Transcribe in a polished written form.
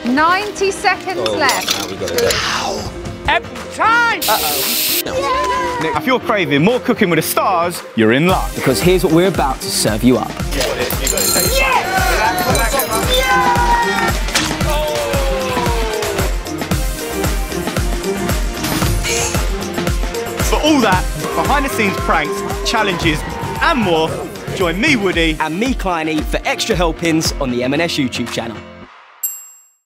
90 seconds left. Now we got it. Every time! Nick, if you're craving more cooking with the stars, you're in luck. Because here's what we're about to serve you up. For all that, behind-the-scenes pranks, challenges, and more, join me, Woody, And me, Kleiny, for extra helpings on the M&S YouTube channel.